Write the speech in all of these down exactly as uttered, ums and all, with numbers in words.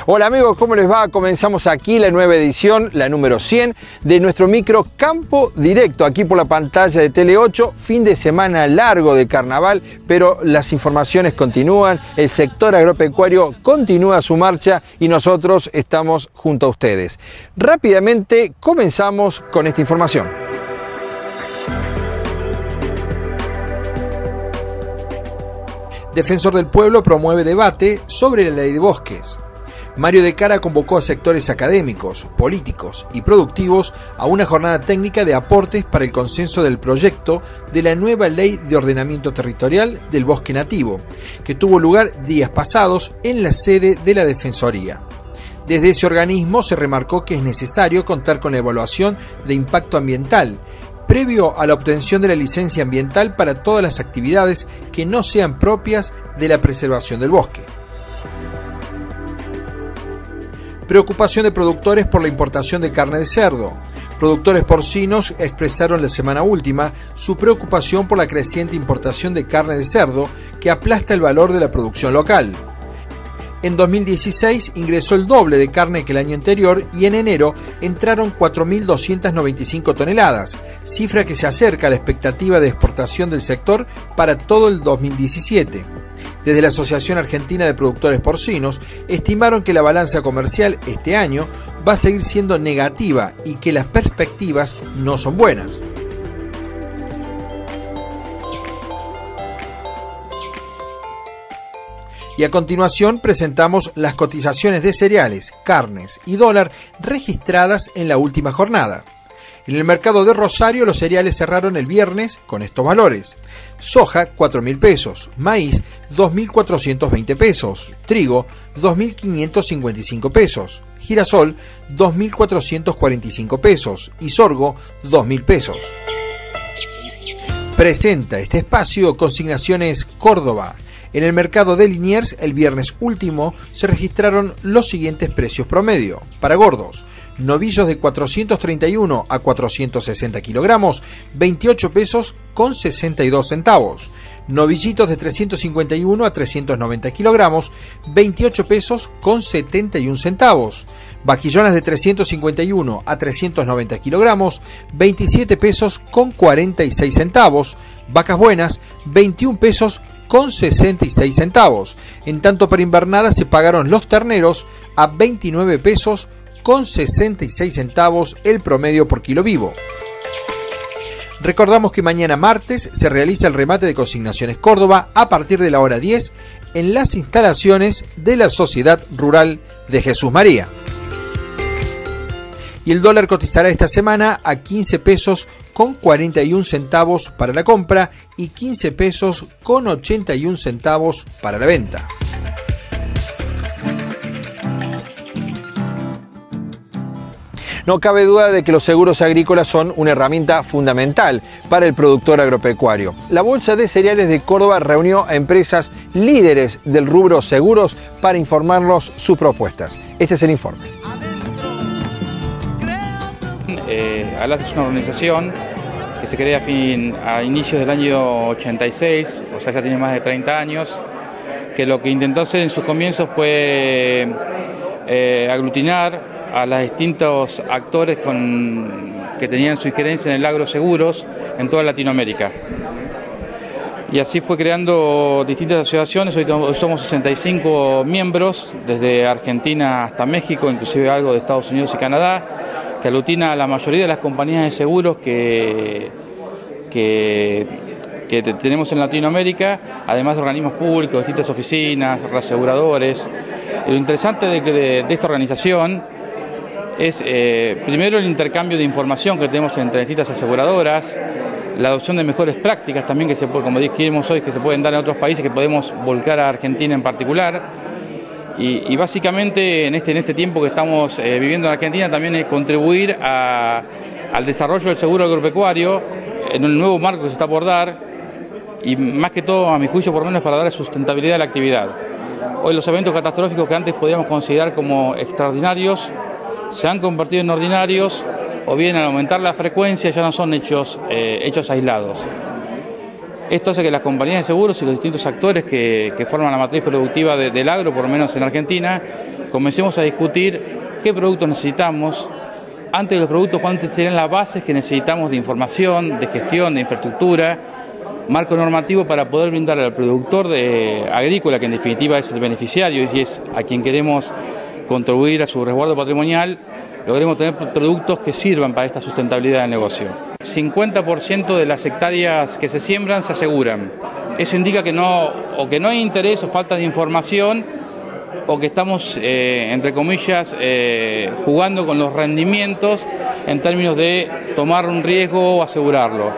Hola amigos, ¿cómo les va? Comenzamos aquí la nueva edición, la número cien, de nuestro micro Campo Directo, aquí por la pantalla de Tele ocho, fin de semana largo de carnaval, pero las informaciones continúan, el sector agropecuario continúa su marcha y nosotros estamos junto a ustedes. Rápidamente comenzamos con esta información. Defensor del Pueblo promueve debate sobre la ley de bosques. Mario de Cara convocó a sectores académicos, políticos y productivos a una jornada técnica de aportes para el consenso del proyecto de la nueva Ley de Ordenamiento Territorial del Bosque Nativo, que tuvo lugar días pasados en la sede de la Defensoría. Desde ese organismo se remarcó que es necesario contar con la evaluación de impacto ambiental, previo a la obtención de la licencia ambiental para todas las actividades que no sean propias de la preservación del bosque. Preocupación de productores por la importación de carne de cerdo. Productores porcinos expresaron la semana última su preocupación por la creciente importación de carne de cerdo que aplasta el valor de la producción local. En dos mil dieciséis ingresó el doble de carne que el año anterior y en enero entraron cuatro mil doscientas noventa y cinco toneladas, cifra que se acerca a la expectativa de exportación del sector para todo el dos mil diecisiete. Desde la Asociación Argentina de Productores Porcinos estimaron que la balanza comercial este año va a seguir siendo negativa y que las perspectivas no son buenas. Y a continuación presentamos las cotizaciones de cereales, carnes y dólar registradas en la última jornada. En el mercado de Rosario los cereales cerraron el viernes con estos valores: soja cuatro mil pesos, maíz dos mil cuatrocientos veinte pesos, trigo dos mil quinientos cincuenta y cinco pesos, girasol dos mil cuatrocientos cuarenta y cinco pesos y sorgo dos mil pesos. Presenta este espacio Consignaciones Córdoba. En el mercado de Liniers, el viernes último, se registraron los siguientes precios promedio. Para gordos, novillos de cuatrocientos treinta y uno a cuatrocientos sesenta kilogramos, veintiocho pesos con sesenta y dos centavos. Novillitos de trescientos cincuenta y uno a trescientos noventa kilogramos, veintiocho pesos con setenta y un centavos. Vaquillonas de trescientos cincuenta y uno a trescientos noventa kilogramos, veintisiete pesos con cuarenta y seis centavos. Vacas buenas, veintiún pesos con sesenta y seis centavos. En tanto, para invernada se pagaron los terneros a veintinueve pesos con sesenta y seis centavos el promedio por kilo vivo. Recordamos que mañana martes se realiza el remate de Consignaciones Córdoba a partir de la hora diez en las instalaciones de la Sociedad Rural de Jesús María. Y el dólar cotizará esta semana a quince pesos con cuarenta y un centavos para la compra y quince pesos con ochenta y un centavos para la venta. No cabe duda de que los seguros agrícolas son una herramienta fundamental para el productor agropecuario. La Bolsa de Cereales de Córdoba reunió a empresas líderes del rubro seguros para informarnos sus propuestas. Este es el informe. Eh, ALAS es una organización que se crea a, fin, a inicios del año ochenta y seis, o sea, ya tiene más de treinta años, que lo que intentó hacer en sus comienzos fue eh, aglutinar a los distintos actores con, que tenían su injerencia en el agroseguros en toda Latinoamérica. Y así fue creando distintas asociaciones. Hoy somos sesenta y cinco miembros, desde Argentina hasta México, inclusive algo de Estados Unidos y Canadá, que aglutina a la mayoría de las compañías de seguros que, que, que tenemos en Latinoamérica, además de organismos públicos, distintas oficinas, reaseguradores. Y lo interesante de, de, de esta organización es eh, primero el intercambio de información que tenemos entre distintas aseguradoras, la adopción de mejores prácticas también que se puede, como dijimos hoy, que se pueden dar en otros países, que podemos volcar a Argentina en particular. Y, y básicamente en este, en este tiempo que estamos eh, viviendo en Argentina también es contribuir a, al desarrollo del seguro agropecuario en un nuevo marco que se está por dar y más que todo, a mi juicio, por lo menos para dar sustentabilidad a la actividad. Hoy los eventos catastróficos que antes podíamos considerar como extraordinarios se han convertido en ordinarios o bien al aumentar la frecuencia ya no son hechos, eh, hechos aislados. Esto hace que las compañías de seguros y los distintos actores que, que forman la matriz productiva de, del agro, por lo menos en Argentina, comencemos a discutir qué productos necesitamos. Antes de los productos, cuáles serían las bases que necesitamos de información, de gestión, de infraestructura, marco normativo para poder brindar al productor de, agrícola, que en definitiva es el beneficiario y es a quien queremos contribuir a su resguardo patrimonial, logremos tener productos que sirvan para esta sustentabilidad del negocio. cincuenta por ciento de las hectáreas que se siembran se aseguran. Eso indica que no, o que no hay interés o falta de información, o que estamos, eh, entre comillas, eh, jugando con los rendimientos en términos de tomar un riesgo o asegurarlo.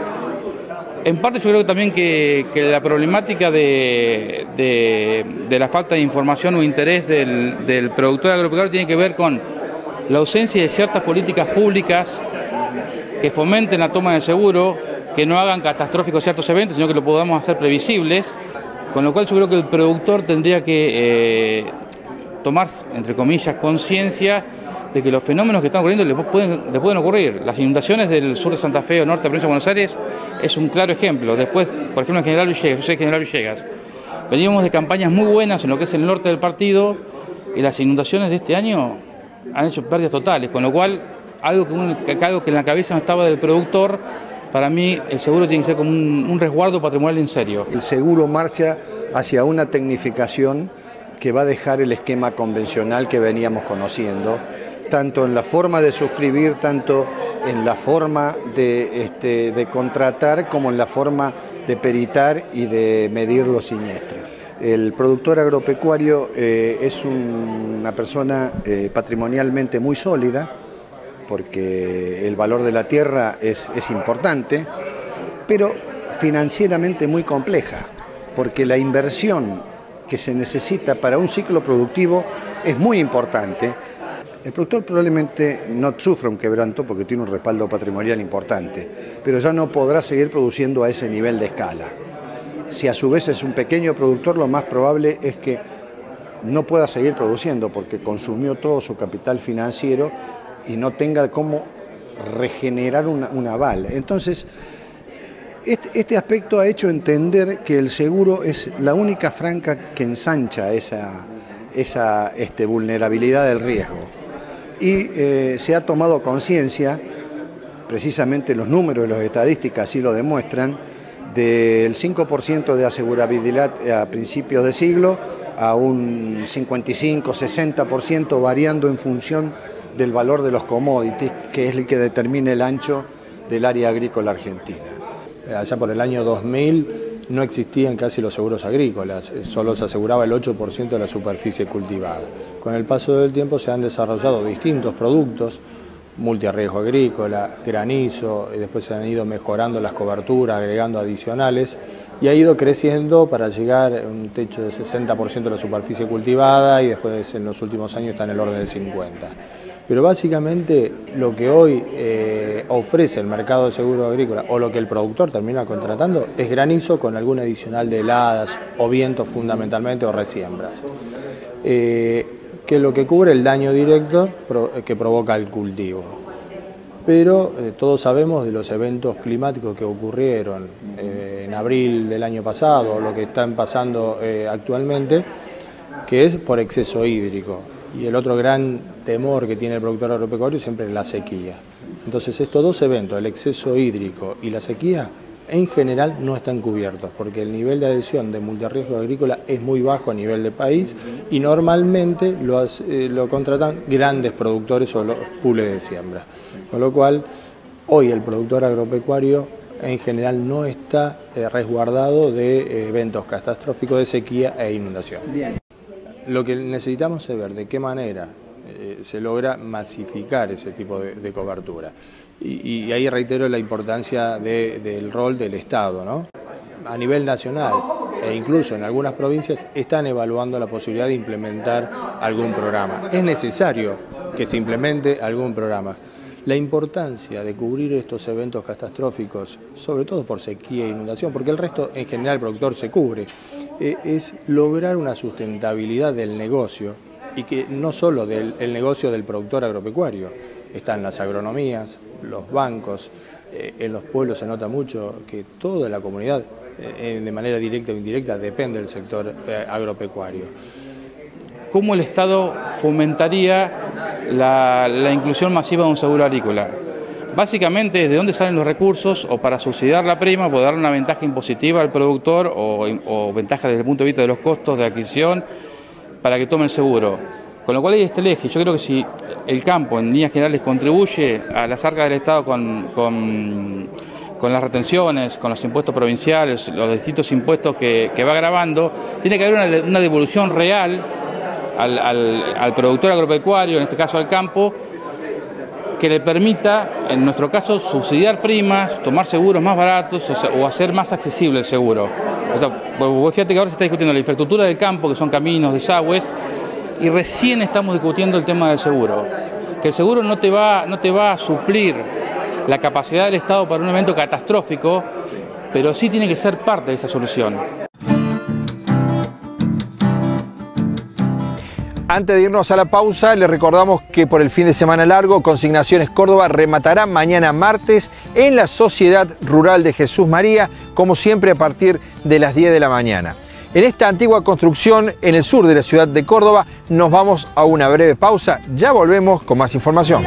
En parte yo creo también que, que la problemática de, de, de la falta de información o interés del, del productor agropecuario tiene que ver con la ausencia de ciertas políticas públicas que fomenten la toma del seguro, que no hagan catastróficos ciertos eventos, sino que lo podamos hacer previsibles, con lo cual yo creo que el productor tendría que eh, tomar, entre comillas, conciencia de que los fenómenos que están ocurriendo le pueden, le pueden ocurrir. Las inundaciones del sur de Santa Fe o norte de la provincia de Buenos Aires es un claro ejemplo. Después, por ejemplo, en General Villegas, yo soy General Villegas, veníamos de campañas muy buenas en lo que es el norte del partido y las inundaciones de este año han hecho pérdidas totales, con lo cual algo que, un, algo que en la cabeza no estaba del productor, para mí el seguro tiene que ser como un, un resguardo patrimonial en serio. El seguro marcha hacia una tecnificación que va a dejar el esquema convencional que veníamos conociendo, tanto en la forma de suscribir, tanto en la forma de, este, de contratar, como en la forma de peritar y de medir los siniestros. El productor agropecuario eh, es un, una persona eh, patrimonialmente muy sólida, porque el valor de la tierra es, es importante, pero financieramente muy compleja, porque la inversión que se necesita para un ciclo productivo es muy importante. El productor probablemente no sufra un quebranto porque tiene un respaldo patrimonial importante, pero ya no podrá seguir produciendo a ese nivel de escala. Si a su vez es un pequeño productor, lo más probable es que no pueda seguir produciendo porque consumió todo su capital financiero y no tenga cómo regenerar una, un aval. Entonces, este, este aspecto ha hecho entender que el seguro es la única franca que ensancha esa, esa este, vulnerabilidad del riesgo. Y eh, se ha tomado conciencia, precisamente los números de las estadísticas así lo demuestran, del cinco por ciento de asegurabilidad a principios de siglo a un cincuenta y cinco, sesenta por ciento variando en función del valor de los commodities, que es el que determina el ancho del área agrícola argentina. Allá por el año dos mil no existían casi los seguros agrícolas, solo se aseguraba el ocho por ciento de la superficie cultivada. Con el paso del tiempo se han desarrollado distintos productos, multirriesgo agrícola, granizo, y después se han ido mejorando las coberturas, agregando adicionales, y ha ido creciendo para llegar a un techo de sesenta por ciento de la superficie cultivada y después en los últimos años está en el orden de cincuenta por ciento. Pero básicamente lo que hoy eh, ofrece el mercado de seguro agrícola o lo que el productor termina contratando es granizo con algún adicional de heladas o vientos fundamentalmente o resiembras, eh, que es lo que cubre el daño directo pro, que provoca el cultivo. Pero eh, todos sabemos de los eventos climáticos que ocurrieron eh, en abril del año pasado, lo que están pasando eh, actualmente, que es por exceso hídrico. Y el otro gran temor que tiene el productor agropecuario siempre es la sequía. Entonces estos dos eventos, el exceso hídrico y la sequía, en general no están cubiertos, porque el nivel de adhesión de multirriesgo agrícola es muy bajo a nivel de país y normalmente lo, eh, lo contratan grandes productores o los pools de siembra. Con lo cual, hoy el productor agropecuario en general no está eh, resguardado de eh, eventos catastróficos de sequía e inundación. Bien. Lo que necesitamos es ver de qué manera eh, se logra masificar ese tipo de, de cobertura. Y, y ahí reitero la importancia de, del rol del Estado, ¿no? A nivel nacional e incluso en algunas provincias están evaluando la posibilidad de implementar algún programa. Es necesario que se implemente algún programa. La importancia de cubrir estos eventos catastróficos, sobre todo por sequía e inundación, porque el resto en general el productor se cubre, eh, es lograr una sustentabilidad del negocio y que no solo del el negocio del productor agropecuario, están las agronomías, los bancos, eh, en los pueblos se nota mucho que toda la comunidad, eh, de manera directa o indirecta, depende del sector eh, agropecuario. cómo el Estado fomentaría la, la inclusión masiva de un seguro agrícola. Básicamente, ¿de dónde salen los recursos? O para subsidiar la prima, poder darle una ventaja impositiva al productor o, o ventaja desde el punto de vista de los costos de adquisición para que tome el seguro. Con lo cual hay este eje. Yo creo que si el campo, en líneas generales, contribuye a las arcas del Estado con, con, con las retenciones, con los impuestos provinciales, los distintos impuestos que, que va grabando, tiene que haber una, una devolución real al, al, al productor agropecuario, en este caso al campo, que le permita, en nuestro caso, subsidiar primas, tomar seguros más baratos o, sea, o hacer más accesible el seguro. O sea, vos fíjate que ahora se está discutiendo la infraestructura del campo, que son caminos, desagües, y recién estamos discutiendo el tema del seguro. Que el seguro no te va, no te va a suplir la capacidad del Estado para un evento catastrófico, pero sí tiene que ser parte de esa solución. Antes de irnos a la pausa, les recordamos que por el fin de semana largo, Consignaciones Córdoba rematará mañana martes en la Sociedad Rural de Jesús María, como siempre a partir de las diez de la mañana. En esta antigua construcción en el sur de la ciudad de Córdoba, nos vamos a una breve pausa. Ya volvemos con más información.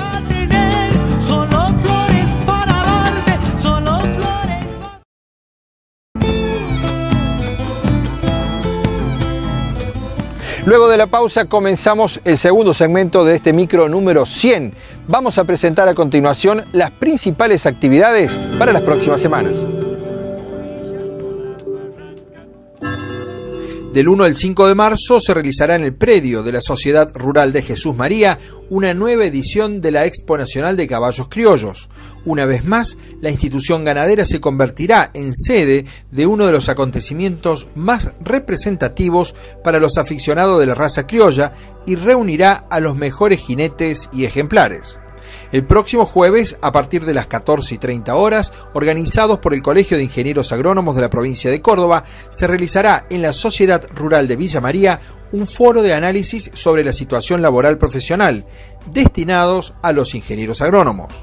Luego de la pausa comenzamos el segundo segmento de este micro número cien. Vamos a presentar a continuación las principales actividades para las próximas semanas. Del uno al cinco de marzo se realizará en el predio de la Sociedad Rural de Jesús María una nueva edición de la Expo Nacional de Caballos Criollos. Una vez más, la institución ganadera se convertirá en sede de uno de los acontecimientos más representativos para los aficionados de la raza criolla y reunirá a los mejores jinetes y ejemplares. El próximo jueves, a partir de las catorce y treinta horas, organizados por el Colegio de Ingenieros Agrónomos de la provincia de Córdoba, se realizará en la Sociedad Rural de Villa María un foro de análisis sobre la situación laboral profesional, destinados a los ingenieros agrónomos.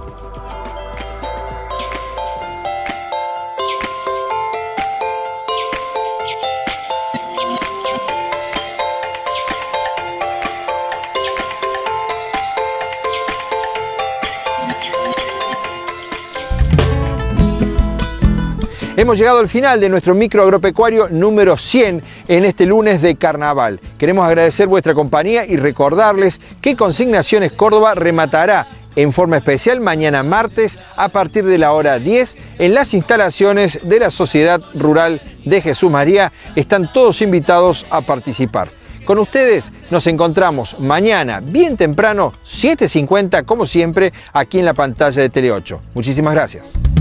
Hemos llegado al final de nuestro micro agropecuario número cien en este lunes de carnaval. Queremos agradecer vuestra compañía y recordarles que Consignaciones Córdoba rematará en forma especial mañana martes a partir de la hora diez en las instalaciones de la Sociedad Rural de Jesús María. Están todos invitados a participar. Con ustedes nos encontramos mañana bien temprano, siete cincuenta, como siempre, aquí en la pantalla de Tele ocho. Muchísimas gracias.